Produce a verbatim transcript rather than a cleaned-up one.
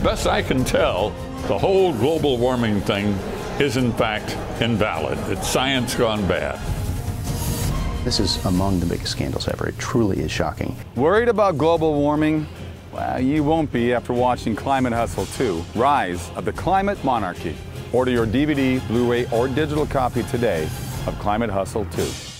Best I can tell, the whole global warming thing is in fact invalid. It's science gone bad. This is among the biggest scandals ever. It truly is shocking. Worried about global warming? Well, you won't be after watching Climate Hustle two, Rise of the Climate Monarchy. Order your D V D, Blu-ray, or digital copy today of Climate Hustle two.